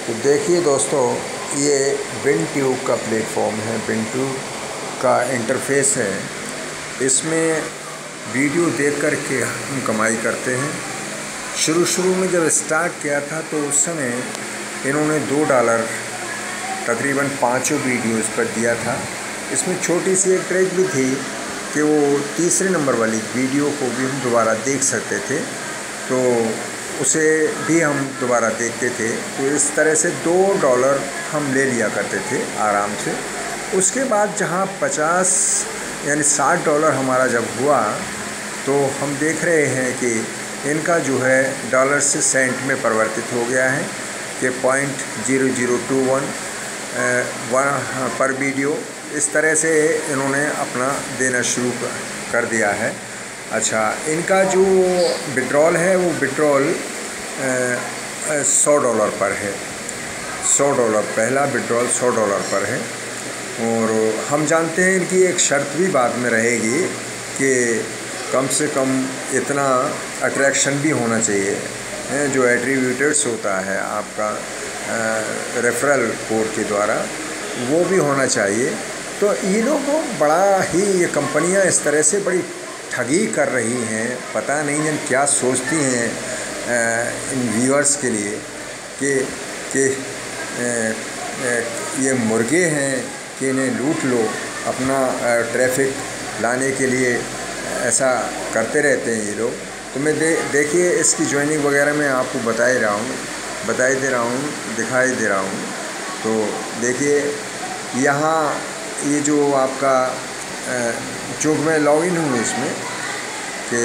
तो देखिए दोस्तों, ये विंट्यूब का प्लेटफॉर्म है, विंट्यूब का इंटरफेस है। इसमें वीडियो देख कर के हम कमाई करते हैं। शुरू में जब स्टार्ट किया था तो उस समय इन्होंने $2 तकरीबन 5 वीडियोज़ पर दिया था। इसमें छोटी सी एक ट्रिक भी थी कि वो तीसरे नंबर वाली वीडियो को भी हम दोबारा देख सकते थे, तो उसे भी हम दोबारा देखते थे। तो इस तरह से $2 हम ले लिया करते थे आराम से। उसके बाद जहाँ 50 यानी $60 हमारा जब हुआ तो हम देख रहे हैं कि इनका जो है डॉलर से सेंट में परिवर्तित हो गया है कि 0.0021 पर वीडियो। इस तरह से इन्होंने अपना देना शुरू कर दिया है। अच्छा, इनका जो विड्रॉल है वो विड्रॉल $100 पर है। $100 पहला विड्रॉल $100 पर है। और हम जानते हैं इनकी एक शर्त भी बाद में रहेगी कि कम से कम इतना अट्रैक्शन भी होना चाहिए जो एट्रीब्यूटेड्स होता है आपका रेफरल कोड के द्वारा, वो भी होना चाहिए। तो ये लोग बड़ा ही, ये कंपनियां इस तरह से बड़ी ठगी कर रही हैं। पता नहीं जन क्या सोचती हैं इन व्यूअर्स के लिए कि ये मुर्गे हैं कि इन्हें लूट लो। अपना ट्रैफिक लाने के लिए ऐसा करते रहते हैं ये लोग। तो मैं देखिए इसकी ज्वाइनिंग वगैरह मैं आपको बताई दे रहा हूँ, दिखाई दे रहा हूँ। तो देखिए यहाँ ये जो आपका जो मैं लॉगिन हूँ इसमें कि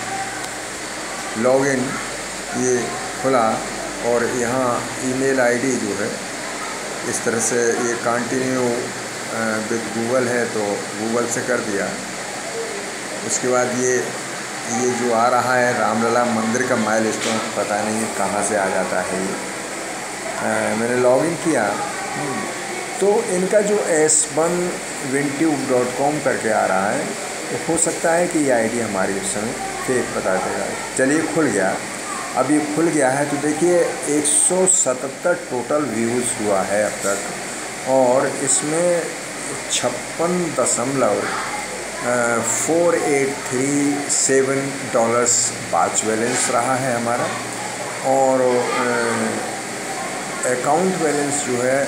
लॉगिन ये खुला और यहाँ ईमेल आईडी जो है इस तरह से ये कंटिन्यू विद गूगल है तो गूगल से कर दिया। उसके बाद ये जो आ रहा है रामलला मंदिर का माइलस्टोन, पता नहीं कहाँ से आ जाता है ये। मैंने लॉगिन किया तो इनका जो s1wintube.com करके आ रहा है, तो हो सकता है कि ये आईडी हमारी उस समय फेक बता देगा। चलिए खुल गया, अब ये खुल गया है। तो देखिए 177 टोटल व्यूज़ हुआ है अब तक और इसमें 56.4837 वाच बैलेंस रहा है हमारा। और अकाउंट बैलेंस जो है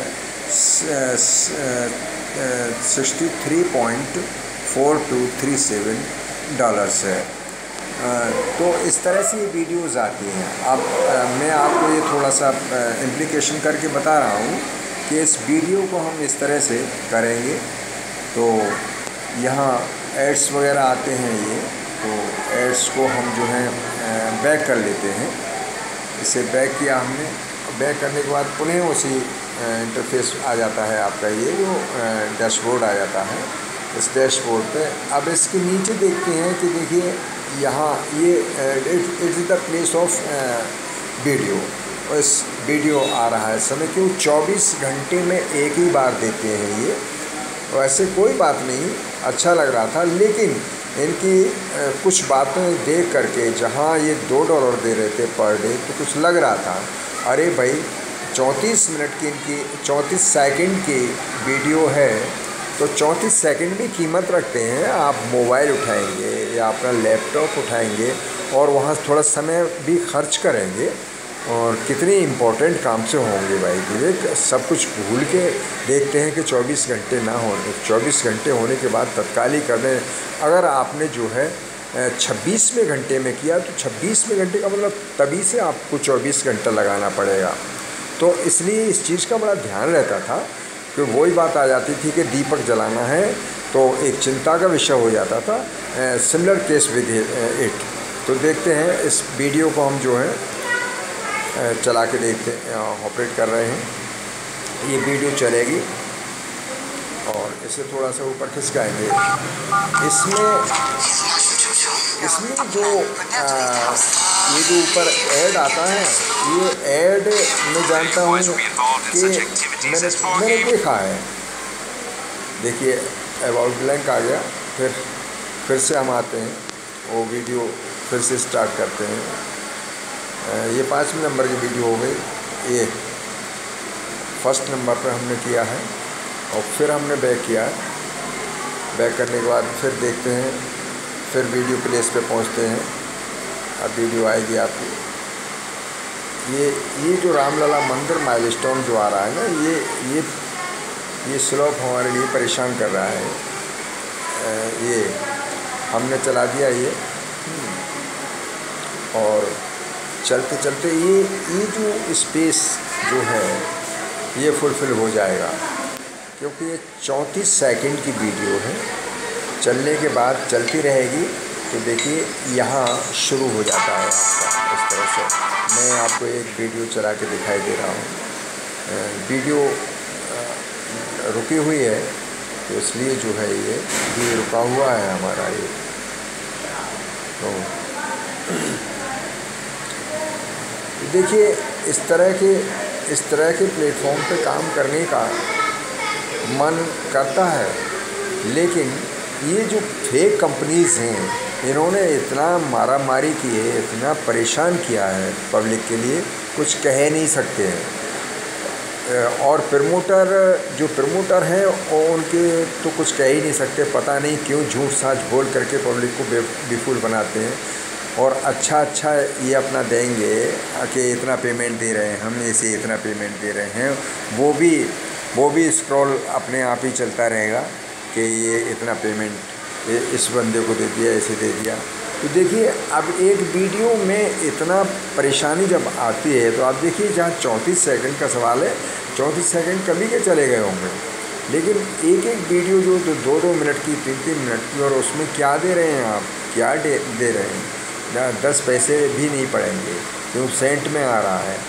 $63.4237 है। तो इस तरह से ये वीडियोज़ आती हैं। अब मैं आपको ये थोड़ा सा इम्प्लीकेशन करके बता रहा हूँ कि इस वीडियो को हम इस तरह से करेंगे तो यहाँ एड्स वगैरह आते हैं ये, तो एड्स को हम जो है बैक कर लेते हैं। इसे बैक किया हमने, बैक करने के बाद पुनः उसी इंटरफेस आ जाता है आपका, ये जो डैशबोर्ड आ जाता है। इस डैशबोर्ड पे अब इसके नीचे देखते हैं कि देखिए यहाँ ये it is the place of video, और इस वीडियो आ रहा है समय क्यों 24 घंटे में एक ही बार देते हैं ये। और ऐसे कोई बात नहीं, अच्छा लग रहा था, लेकिन इनकी कुछ बातें देख करके जहाँ ये $2 दे रहे थे पर डे, तो कुछ लग रहा था अरे भाई 34 मिनट की इनकी 34 सेकंड की वीडियो है, तो 34 सेकंड भी कीमत रखते हैं। आप मोबाइल उठाएंगे या अपना लैपटॉप उठाएंगे और वहाँ थोड़ा समय भी खर्च करेंगे और कितने इम्पोर्टेंट काम से होंगे भाई। देखिए सब कुछ भूल के देखते हैं कि 24 घंटे ना होने, 24 घंटे होने के बाद तत्काल ही कर दें। अगर आपने जो है 26वें घंटे में किया तो 26वें घंटे का मतलब तभी से आपको 24 घंटा लगाना पड़ेगा। तो इसलिए इस चीज़ का बड़ा ध्यान रहता था कि वही बात आ जाती थी कि दीपक जलाना है तो एक चिंता का विषय हो जाता था। Similar case with it. तो देखते हैं इस वीडियो को हम जो है चला के देखते ऑपरेट कर रहे हैं। ये वीडियो चलेगी और इसे थोड़ा सा ऊपर खिसकाएंगे। इसमें जो ये जो ऊपर ऐड आता है, ये ऐड मैं जानता हूँ कि मैंने देखा है। देखिए अबाउट ब्लैंक आ गया, फिर से हम आते हैं, वो वीडियो फिर से स्टार्ट करते हैं। ये 5वें नंबर की वीडियो हो गई। फर्स्ट नंबर पर हमने किया है और फिर हमने बैक किया है। बैक करने के बाद फिर देखते हैं, फिर वीडियो प्लेस पे पहुंचते हैं। अब वीडियो आएगी आपकी। ये जो रामलला मंदिर माइलस्टोन जो आ रहा है ना, ये स्लोप हमारे लिए परेशान कर रहा है। ये हमने चला दिया ये, और चलते चलते ये जो स्पेस जो है ये फुलफ़िल हो जाएगा, क्योंकि ये 34 सेकंड की वीडियो है। चलने के बाद चलती रहेगी तो देखिए यहाँ शुरू हो जाता है आपका इस तरह से। मैं आपको एक वीडियो चला के दिखाई दे रहा हूँ। वीडियो रुकी हुई है तो इसलिए जो है ये रुका हुआ है हमारा ये। तो देखिए इस तरह के प्लेटफॉर्म पे काम करने का मन करता है, लेकिन ये जो फेक कंपनीज़ हैं इन्होंने इतना मारामारी की है, इतना परेशान किया है पब्लिक के लिए, कुछ कह नहीं सकते हैं। और जो प्रमोटर हैं वो उनके तो कुछ कह ही नहीं सकते। पता नहीं क्यों झूठ साच बोल करके पब्लिक को बेफूल बनाते हैं, और अच्छा ये अपना देंगे कि इतना पेमेंट दे रहे हैं, हम इसे इतना पेमेंट दे रहे हैं। वो भी स्क्रॉल अपने आप ही चलता रहेगा कि ये इतना पेमेंट इस बंदे को दे दिया, इसे दे दिया। तो देखिए अब एक वीडियो में इतना परेशानी जब आती है तो आप देखिए, जहाँ 34 सेकंड का सवाल है, 34 सेकंड कभी के चले गए होंगे, लेकिन एक वीडियो जो 2-2 मिनट की, 3-3 मिनट की, और उसमें क्या दे रहे हैं आप, क्या दे रहे हैं? 10 पैसे भी नहीं पड़ेंगे, क्यों सेंट में आ रहा है।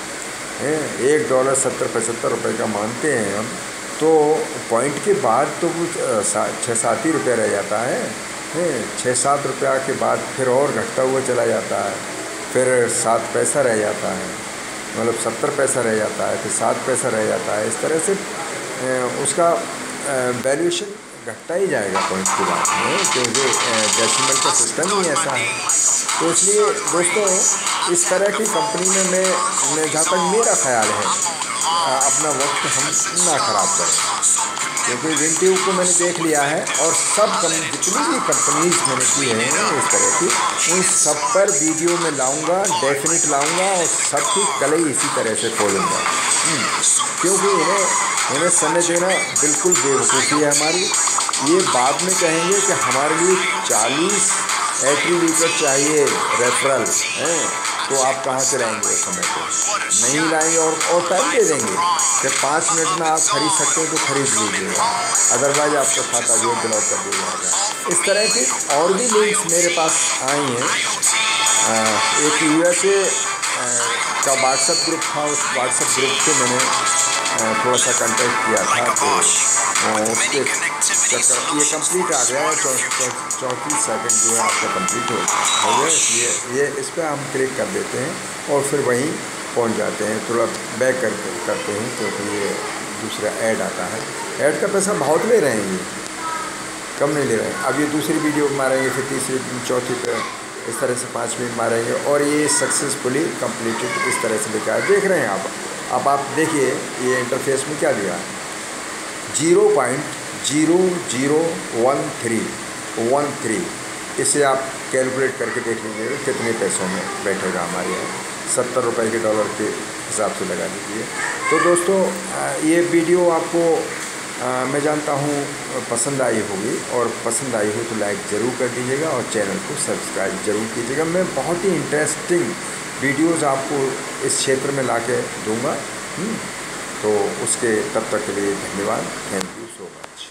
$1 70-75 रुपये का मानते हैं हम, तो पॉइंट के बाद तो वो 6-7 ही रुपये रह जाता है। 6-7 रुपया के बाद फिर और घटता हुआ चला जाता है, फिर 7 पैसा रह जाता है, मतलब 70 पैसा रह जाता है, फिर 7 पैसा रह जाता है। इस तरह से उसका वैल्यूएशन घटता ही जाएगा पॉइंट के बाद में, क्योंकि डेसिमल का सिस्टम ही ऐसा है। तो इसलिए दोस्तों, इस तरह की कंपनी में मैं जहाँ तक मेरा ख्याल है, अपना वक्त हम ना ख़राब करें, क्योंकि विंट्यूब को मैंने देख लिया है, और जितनी भी कंपनीज मैंने की हैं इस तरह की, उन सब पर वीडियो में लाऊंगा, डेफिनेट लाऊंगा, और सबकी कलई इसी तरह से खोलूँगा, क्योंकि इन्हें समय देना बिल्कुल बेवकूफ़ी है हमारी। ये बाद में कहेंगे कि हमारे लिए 40 एट्रीब्यूटर चाहिए रेफरल हैं, तो आप कहाँ से लाएंगे उस समय को? नहीं लाएंगे, और टाइम दे देंगे कि 5 मिनट में आप खरीद सकते हैं तो खरीद लीजिएगा, अदरवाइज आपका खाता जो ब्लॉक कर दिया जाएगा। इस तरह की और भी लिंक्स मेरे पास आई हैं। एक USA का व्हाट्सएप ग्रुप था, उस व्हाट्सएप ग्रुप से मैंने थोड़ा सा कांटेक्ट किया था, तो उसके चक्कर ये कंप्लीट आ गया है। 34 सेकंड जो है आपका कंप्लीट हो गया, इसलिए ये इस पर हम क्लिक कर देते हैं और फिर वहीं पहुंच जाते हैं। थोड़ा बैक करते हैं, क्योंकि ये दूसरा ऐड आता है। ऐड का पैसा बहुत ले रहे हैं, ये कम नहीं ले रहे हैं। अब ये दूसरी वीडियो मारेंगे, फिर तीसरी, चौथी पे इस तरह से 5 मिनट मारेंगे, और ये सक्सेसफुली कंप्लीटेड इस तरह से लिखा है। देख रहे हैं आप। अब आप देखिए ये इंटरफेस में क्या दिया है, 0.0013 इसे आप कैलकुलेट करके देख लीजिएगा कितने पैसों में बैठेगा हमारे यहाँ। 70 रुपये के डॉलर के हिसाब से लगा दीजिए। तो दोस्तों, ये वीडियो आपको मैं जानता हूँ पसंद आई होगी, और पसंद आई हो तो लाइक ज़रूर कर दीजिएगा, और चैनल को सब्सक्राइब ज़रूर कीजिएगा। मैं बहुत ही इंटरेस्टिंग वीडियोज़ आपको इस क्षेत्र में ला के दूँगा। तो उसके तब तक के लिए धन्यवाद। Thank you so much.